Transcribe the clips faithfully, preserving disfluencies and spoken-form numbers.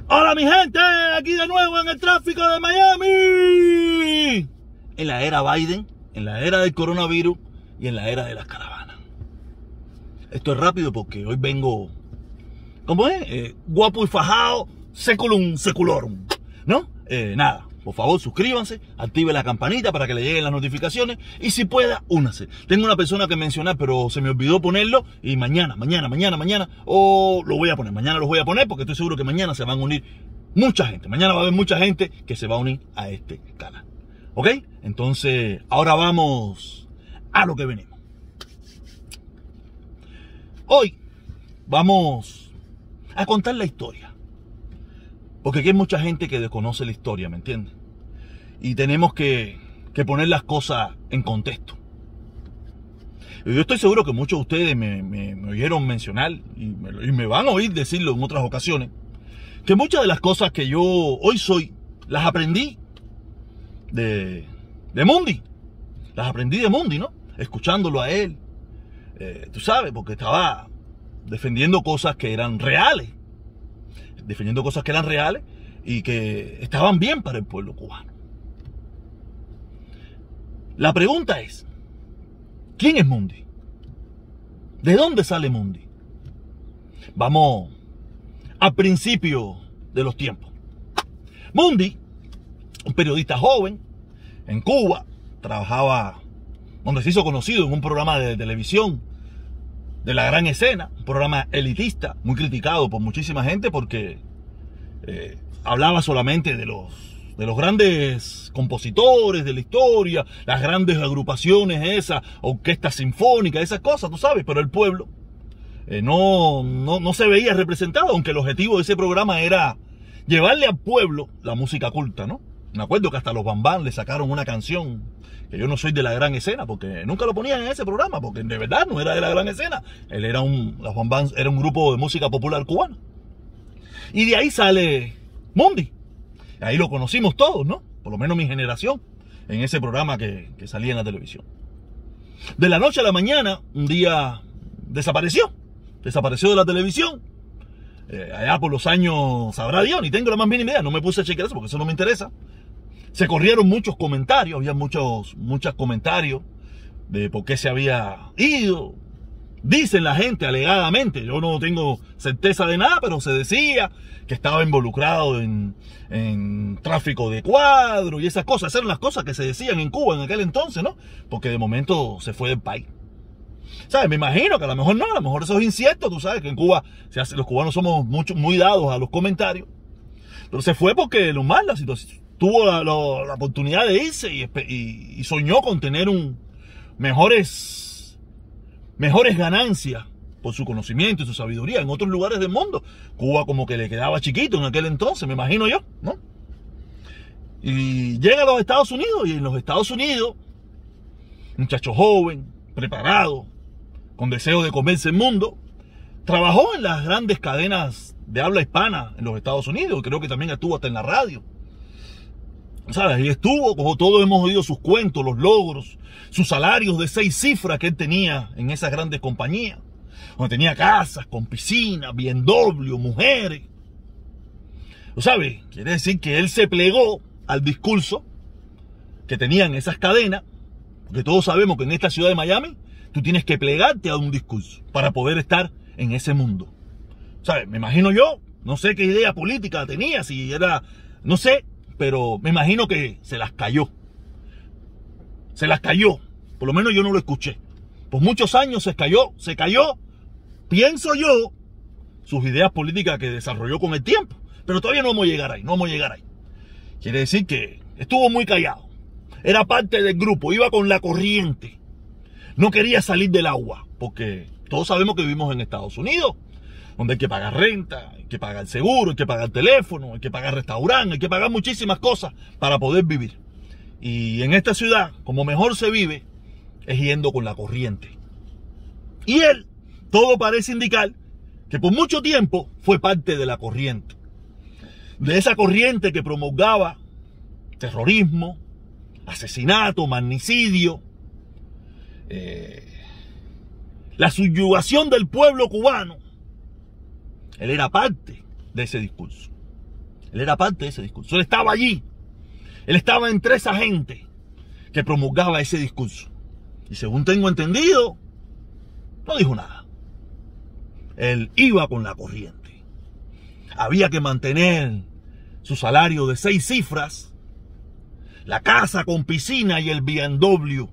Hola mi gente, aquí de nuevo en el tráfico de Miami. En la era Biden, en la era del coronavirus y en la era de las caravanas. Esto es rápido porque hoy vengo, ¿cómo es? Eh, guapo y fajado, seculum seculorum, ¿no? Eh, nada, por favor suscríbanse, active la campanita para que le lleguen las notificaciones y si pueda, únase. Tengo una persona que mencionar, pero se me olvidó ponerlo y mañana, mañana, mañana, mañana, o lo voy a poner, mañana lo voy a poner porque estoy seguro que mañana se van a unir mucha gente. Mañana va a haber mucha gente que se va a unir a este canal. ¿Ok? Entonces, ahora vamos a lo que venimos. Hoy vamos a contar la historia. Porque aquí hay mucha gente que desconoce la historia, ¿me entiendes? Y tenemos que, que poner las cosas en contexto. Y yo estoy seguro que muchos de ustedes me, me, me oyeron mencionar, y me, y me van a oír decirlo en otras ocasiones, que muchas de las cosas que yo hoy soy, las aprendí de, de Mundi. Las aprendí de Mundi, ¿no? Escuchándolo a él. Eh, tú sabes, porque estaba defendiendo cosas que eran reales. defendiendo cosas que eran reales y que estaban bien para el pueblo cubano. La pregunta es, ¿quién es Mundi? ¿De dónde sale Mundi? Vamos al principio de los tiempos. Mundi, un periodista joven en Cuba, trabajaba donde se hizo conocido en un programa de televisión de La Gran Escena, un programa elitista, muy criticado por muchísima gente porque eh, hablaba solamente de los, de los grandes compositores de la historia, las grandes agrupaciones esas, orquestas sinfónicas, esas cosas, tú sabes, pero el pueblo eh, no, no, no se veía representado, aunque el objetivo de ese programa era llevarle al pueblo la música culta, ¿no? Me acuerdo que hasta los Bambán le sacaron una canción, que yo no soy de La Gran Escena, porque nunca lo ponían en ese programa, porque de verdad no era de La Gran Escena. Él era un, los Bambán era un grupo de música popular cubana. Y de ahí sale Mundi. Ahí lo conocimos todos, ¿no? Por lo menos mi generación, en ese programa que, que salía en la televisión. De la noche a la mañana, un día desapareció. Desapareció de la televisión. Eh, allá por los años, sabrá Dios, ni tengo la más mínima idea, no me puse a chequear eso porque eso no me interesa. Se corrieron muchos comentarios, había muchos, muchos comentarios de por qué se había ido. Dicen la gente alegadamente, yo no tengo certeza de nada, pero se decía que estaba involucrado en, en tráfico de cuadros y esas cosas. Esas eran las cosas que se decían en Cuba en aquel entonces, ¿no? Porque de momento se fue del país. ¿Sabes? Me imagino que a lo mejor no, a lo mejor eso es incierto, tú sabes que en Cuba se hace, los cubanos somos mucho, muy dados a los comentarios. Pero se fue porque lo más la situación, tuvo la, la, la oportunidad de irse y, y, y soñó con tener un mejores, mejores ganancias por su conocimiento y su sabiduría en otros lugares del mundo. Cuba como que le quedaba chiquito en aquel entonces, me imagino yo, ¿no? Y llega a los Estados Unidos y en los Estados Unidos, muchacho joven, preparado, con deseo de comerse el mundo, trabajó en las grandes cadenas de habla hispana en los Estados Unidos, creo que también estuvo hasta en la radio. ¿Sabes? Y estuvo, como todos hemos oído sus cuentos, los logros, sus salarios de seis cifras que él tenía en esas grandes compañías, donde tenía casas con piscina, B M W, mujeres. ¿Sabes? Quiere decir que él se plegó al discurso que tenían esas cadenas, porque todos sabemos que en esta ciudad de Miami tú tienes que plegarte a un discurso para poder estar en ese mundo. ¿Sabes? Me imagino yo, no sé qué idea política tenía, si era, no sé, pero me imagino que se las cayó. Se las cayó. Por lo menos yo no lo escuché. Por muchos años se cayó, se cayó, pienso yo, sus ideas políticas que desarrolló con el tiempo. Pero todavía no vamos a llegar ahí, no vamos a llegar ahí. Quiere decir que estuvo muy callado. Era parte del grupo, iba con la corriente. No quería salir del agua, porque todos sabemos que vivimos en Estados Unidos, donde hay que pagar renta, hay que pagar seguro, hay que pagar teléfono, hay que pagar restaurante, hay que pagar muchísimas cosas para poder vivir. Y en esta ciudad, como mejor se vive, es yendo con la corriente. Y él, todo parece indicar que por mucho tiempo fue parte de la corriente. De esa corriente que promulgaba terrorismo, asesinato, magnicidio, eh, la subyugación del pueblo cubano. Él era parte de ese discurso. Él era parte de ese discurso. Él estaba allí. Él estaba entre esa gente que promulgaba ese discurso. Y según tengo entendido, no dijo nada. Él iba con la corriente. Había que mantener su salario de seis cifras, la casa con piscina y el B M W.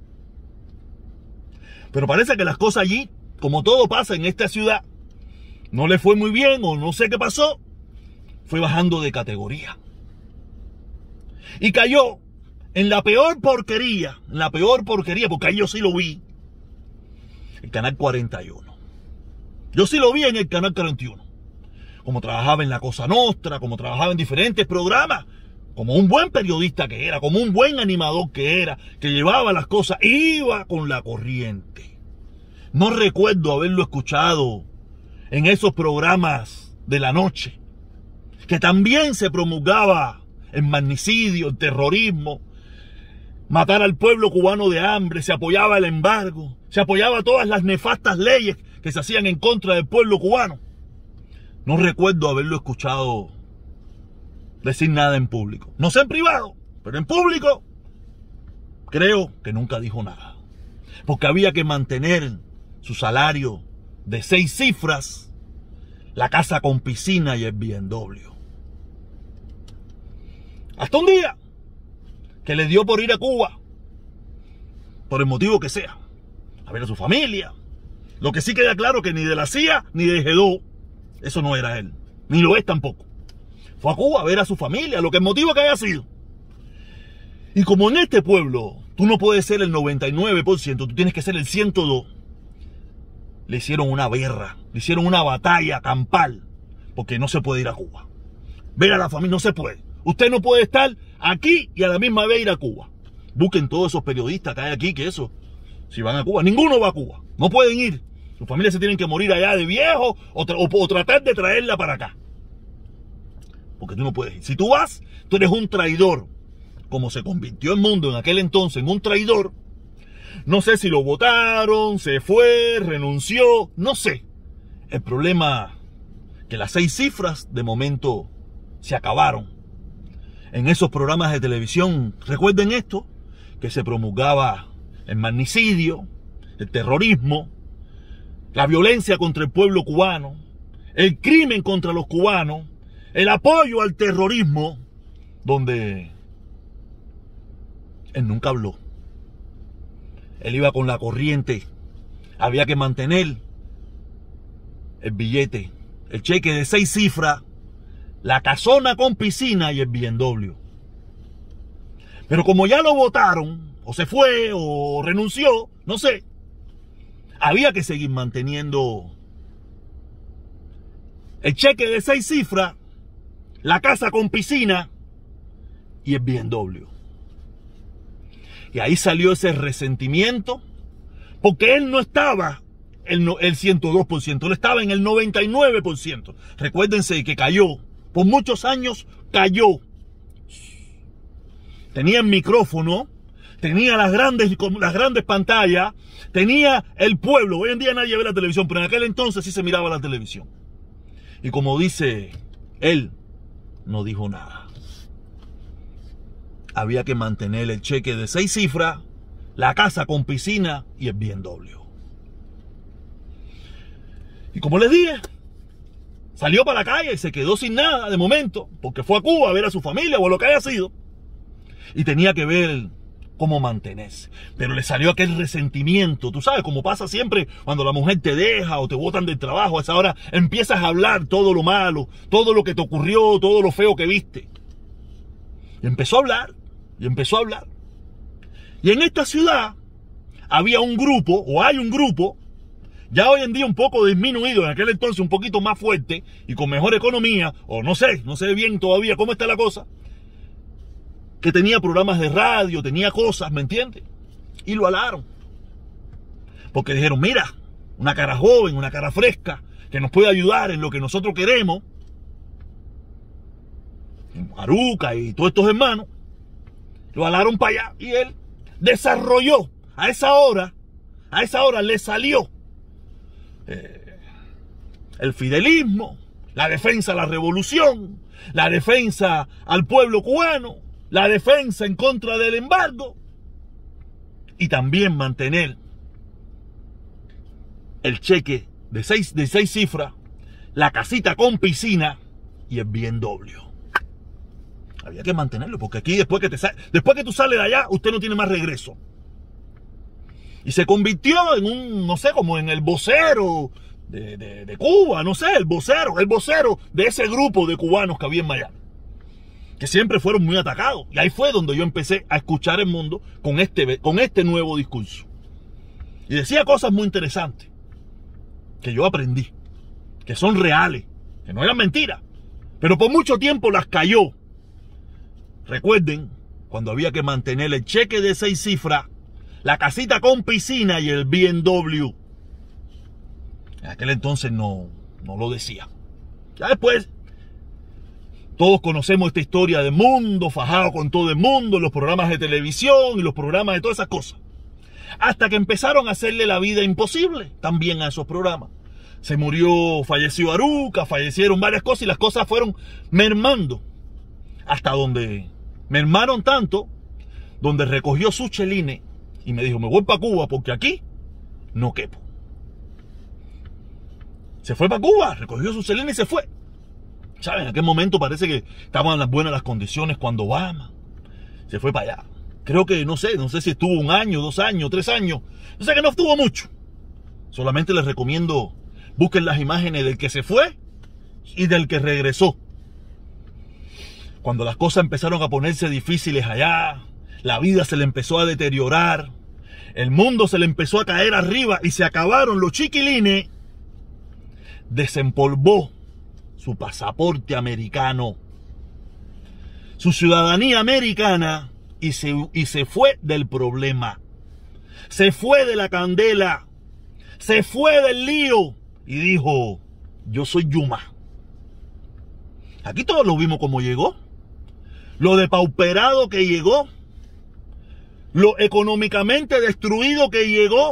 Pero parece que las cosas allí, como todo pasa en esta ciudad, no le fue muy bien o no sé qué pasó, fue bajando de categoría. Y cayó en la peor porquería, en la peor porquería, porque ahí yo sí lo vi, el canal cuarenta y uno. Yo sí lo vi en el canal cuarenta y uno. Como trabajaba en La Cosa Nostra, como trabajaba en diferentes programas, como un buen periodista que era, como un buen animador que era, que llevaba las cosas, iba con la corriente. No recuerdo haberlo escuchado en esos programas de la noche, que también se promulgaba el magnicidio, el terrorismo, matar al pueblo cubano de hambre, se apoyaba el embargo, se apoyaba todas las nefastas leyes que se hacían en contra del pueblo cubano. No recuerdo haberlo escuchado decir nada en público. No sé en privado, pero en público creo que nunca dijo nada. Porque había que mantener su salario de seis cifras, la casa con piscina y el B M W. Hasta un día que le dio por ir a Cuba, por el motivo que sea, a ver a su familia. Lo que sí queda claro que ni de la C I A ni de G dos, eso no era él, ni lo es tampoco. Fue a Cuba a ver a su familia, lo que el motivo que haya sido. Y como en este pueblo tú no puedes ser el noventa y nueve por ciento, tú tienes que ser el ciento dos, le hicieron una guerra, le hicieron una batalla campal, porque no se puede ir a Cuba. Ver a la familia no se puede. Usted no puede estar aquí y a la misma vez ir a Cuba. Busquen todos esos periodistas que hay aquí que eso, si van a Cuba, ninguno va a Cuba. No pueden ir. Sus familias se tienen que morir allá de viejo o, tra o, o tratar de traerla para acá. Porque tú no puedes ir. Si tú vas, tú eres un traidor. Como se convirtió el mundo en aquel entonces en un traidor. No sé si lo votaron, se fue, renunció, no sé. El problema que las seis cifras de momento se acabaron. En esos programas de televisión, recuerden esto, que se promulgaba el magnicidio, el terrorismo, la violencia contra el pueblo cubano, el crimen contra los cubanos, el apoyo al terrorismo, donde él nunca habló. Él iba con la corriente. Había que mantener el billete, el cheque de seis cifras, la casona con piscina y el B M W. Pero como ya lo votaron, o se fue, o renunció, no sé, había que seguir manteniendo el cheque de seis cifras, la casa con piscina y el B M W. Y ahí salió ese resentimiento, porque él no estaba el, el ciento dos por ciento, él estaba en el noventa y nueve por ciento. Recuérdense que cayó, por muchos años cayó. Tenía el micrófono, tenía las grandes, las grandes pantallas, tenía el pueblo. Hoy en día nadie ve la televisión, pero en aquel entonces sí se miraba la televisión. Y como dice él, no dijo nada. Había que mantener el cheque de seis cifras, la casa con piscina y el B M W. Y como les dije, salió para la calle y se quedó sin nada de momento, porque fue a Cuba a ver a su familia o lo que haya sido. Y tenía que ver cómo mantenerse. Pero le salió aquel resentimiento, tú sabes, como pasa siempre cuando la mujer te deja o te botan del trabajo, a esa hora empiezas a hablar todo lo malo, todo lo que te ocurrió, todo lo feo que viste. Y empezó a hablar, y empezó a hablar. Y en esta ciudad había un grupo, o hay un grupo, ya hoy en día un poco disminuido, en aquel entonces un poquito más fuerte y con mejor economía, o no sé, no sé bien todavía cómo está la cosa, que tenía programas de radio, tenía cosas, ¿me entiendes? Y lo alaron. Porque dijeron, mira, una cara joven, una cara fresca, que nos puede ayudar en lo que nosotros queremos. Aruca y todos estos hermanos, lo alaron para allá y él desarrolló, a esa hora, a esa hora le salió eh, el fidelismo, la defensa a la revolución, la defensa al pueblo cubano, la defensa en contra del embargo y también mantener el cheque de seis, de seis cifras, la casita con piscina y el B M W. Había que mantenerlo porque aquí después que, te después que tú sales de allá, usted no tiene más regreso. Y se convirtió en un, no sé, como en el vocero de, de, de Cuba, no sé, el vocero, el vocero de ese grupo de cubanos que había en Miami, que siempre fueron muy atacados. Y ahí fue donde yo empecé a escuchar el mundo con este, con este nuevo discurso. Y decía cosas muy interesantes que yo aprendí, que son reales, que no eran mentiras, pero por mucho tiempo las cayó. Recuerden, cuando había que mantener el cheque de seis cifras, la casita con piscina y el B M W. En aquel entonces no, no lo decía. Ya después, todos conocemos esta historia de mundo, fajado con todo el mundo, los programas de televisión y los programas de todas esas cosas. Hasta que empezaron a hacerle la vida imposible también a esos programas. Se murió, falleció Aruca, fallecieron varias cosas y las cosas fueron mermando. Hasta donde mermaron tanto, donde recogió sus chelines y me dijo, me voy para Cuba porque aquí no quepo. Se fue para Cuba, recogió sus chelines y se fue. ¿Saben? En aquel momento parece que estaban las buenas las condiciones cuando Obama se fue para allá. Creo que, no sé, no sé si estuvo un año, dos años, tres años. No sé, que no estuvo mucho. Solamente les recomiendo, busquen las imágenes del que se fue y del que regresó. Cuando las cosas empezaron a ponerse difíciles allá, la vida se le empezó a deteriorar, el mundo se le empezó a caer arriba y se acabaron los chiquilines, desempolvó su pasaporte americano, su ciudadanía americana y se, y se fue del problema, se fue de la candela, se fue del lío y dijo, yo soy Yuma. Aquí todos lo vimos como llegó, lo depauperado que llegó, lo económicamente destruido que llegó.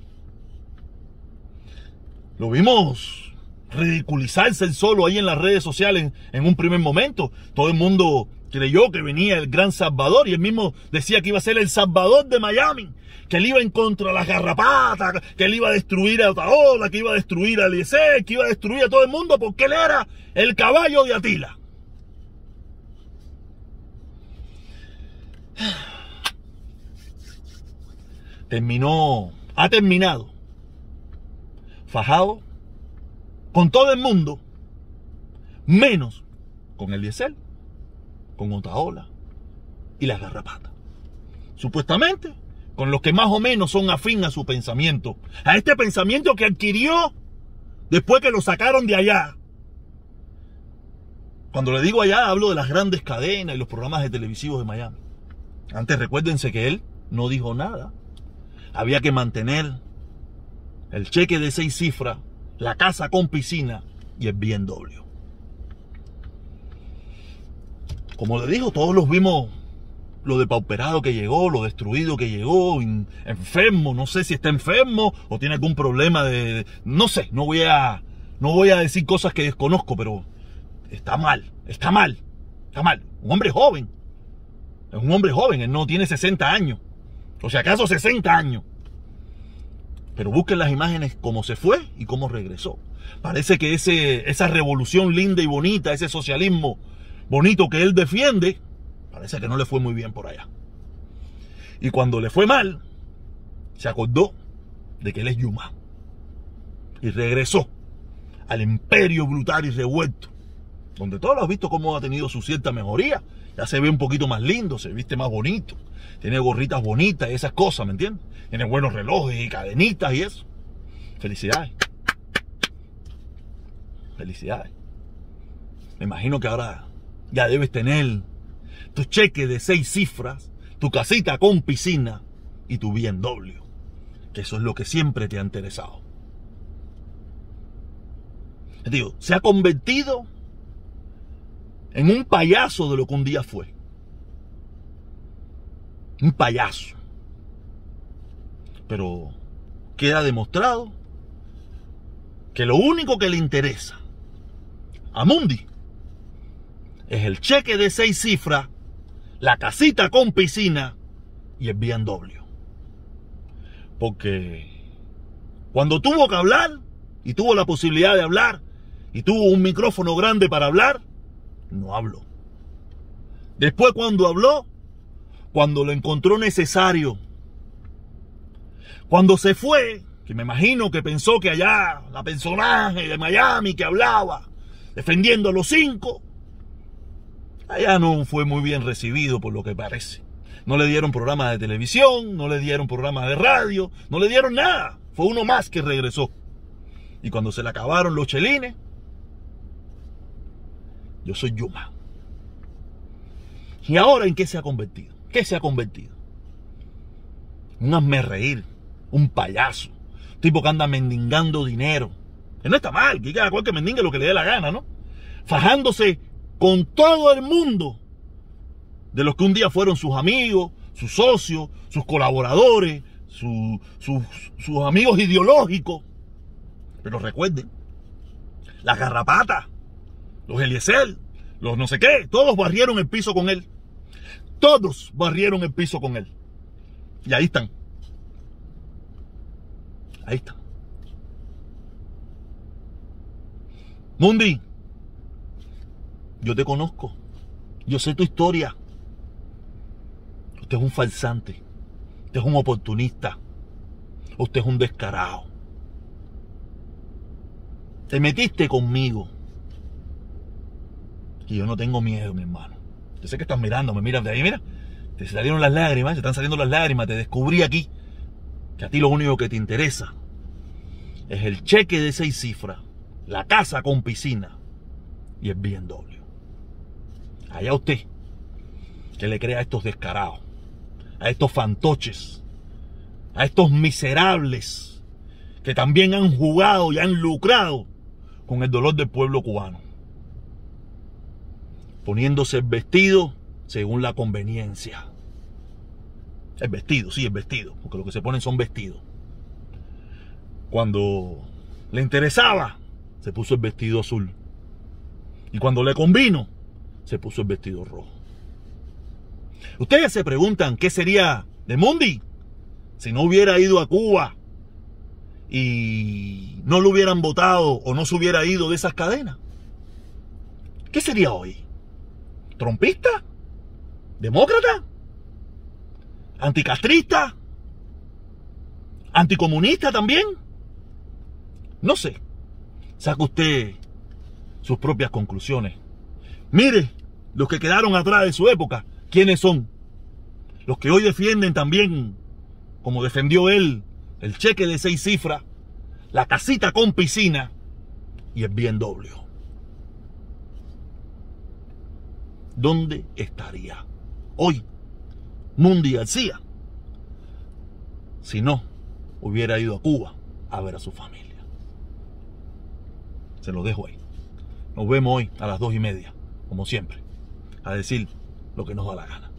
Lo vimos ridiculizarse el solo ahí en las redes sociales en, en un primer momento. Todo el mundo creyó que venía el gran Salvador y él mismo decía que iba a ser el Salvador de Miami, que él iba en contra de las garrapatas, que él iba a destruir a Otaola, que iba a destruir a Eliezer, que iba a destruir a todo el mundo porque él era el caballo de Atila. Terminó, ha terminado fajado con todo el mundo, menos con Eliezer, con Otaola y las garrapatas. Supuestamente con los que más o menos son afín a su pensamiento, a este pensamiento que adquirió después que lo sacaron de allá. Cuando le digo allá, hablo de las grandes cadenas y los programas de televisivos de Miami. Antes recuérdense que él no dijo nada. Había que mantener el cheque de seis cifras, la casa con piscina y el B M W. Como le digo, todos los vimos lo depauperado que llegó, lo destruido que llegó, enfermo, no sé si está enfermo o tiene algún problema de... No sé, no voy a, no voy a decir cosas que desconozco, pero está mal, está mal, está mal. Un hombre joven, es un hombre joven, él no tiene sesenta años, o si acaso sesenta años. Pero busquen las imágenes cómo se fue y cómo regresó. Parece que ese, esa revolución linda y bonita, ese socialismo bonito que él defiende, parece que no le fue muy bien por allá. Y cuando le fue mal, se acordó de que él es Yuma. Y regresó al imperio brutal y revuelto, donde todos lo has visto cómo ha tenido su cierta mejoría. Ya se ve un poquito más lindo, se viste más bonito, tiene gorritas bonitas y esas cosas, ¿me entiendes? Tiene buenos relojes y cadenitas y eso. Felicidades. Felicidades. Me imagino que ahora ya debes tener tu cheque de seis cifras, tu casita con piscina y tu B M W, que eso es lo que siempre te ha interesado. Digo, se ha convertido en un payaso de lo que un día fue. Un payaso. Pero queda demostrado que lo único que le interesa a Mundi es el cheque de seis cifras, la casita con piscina y el B M W. Porque cuando tuvo que hablar, y tuvo la posibilidad de hablar, y tuvo un micrófono grande para hablar, no habló. Después, cuando habló, cuando lo encontró necesario, cuando se fue, que me imagino que pensó que allá la personaje de Miami que hablaba defendiendo a los cinco, allá no fue muy bien recibido por lo que parece. No le dieron programa de televisión, no le dieron programa de radio, no le dieron nada. Fue uno más que regresó. Y cuando se le acabaron los chelines, yo soy Yuma. ¿Y ahora en qué se ha convertido? ¿Qué se ha convertido? Un hazme reír, un payaso, un tipo que anda mendigando dinero. Que no está mal, que cada cual que mendigue lo que le dé la gana, ¿no? Fajándose con todo el mundo de los que un día fueron sus amigos, sus socios, sus colaboradores, su, sus, sus amigos ideológicos. Pero recuerden, las garrapatas, los Eliezer, los no sé qué, todos barrieron el piso con él. Todos barrieron el piso con él. Y ahí están. Ahí están. Mundi, yo te conozco. Yo sé tu historia. Usted es un farsante. Usted es un oportunista. Usted es un descarado. Te metiste conmigo. Y yo no tengo miedo, mi hermano. Yo sé que estás mirando, me miras de ahí, mira. Te salieron las lágrimas, te están saliendo las lágrimas. Te descubrí aquí que a ti lo único que te interesa es el cheque de seis cifras, la casa con piscina y el B M W. Allá usted, que le crea a estos descarados, a estos fantoches, a estos miserables que también han jugado y han lucrado con el dolor del pueblo cubano, poniéndose el vestido según la conveniencia. El vestido, sí, el vestido, porque lo que se ponen son vestidos. Cuando le interesaba, se puso el vestido azul. Y cuando le convino, se puso el vestido rojo. Ustedes se preguntan qué sería de Mundi si no hubiera ido a Cuba y no lo hubieran votado o no se hubiera ido de esas cadenas. ¿Qué sería hoy? ¿Trompista? ¿Demócrata? ¿Anticastrista? ¿Anticomunista también? No sé. Saca usted sus propias conclusiones. Mire, los que quedaron atrás de su época, ¿quiénes son? Los que hoy defienden también, como defendió él, el cheque de seis cifras, la casita con piscina y el B M W. ¿Dónde estaría hoy Mundi García si no hubiera ido a Cuba a ver a su familia? Se lo dejo ahí. Nos vemos hoy a las dos y media, como siempre, a decir lo que nos da la gana.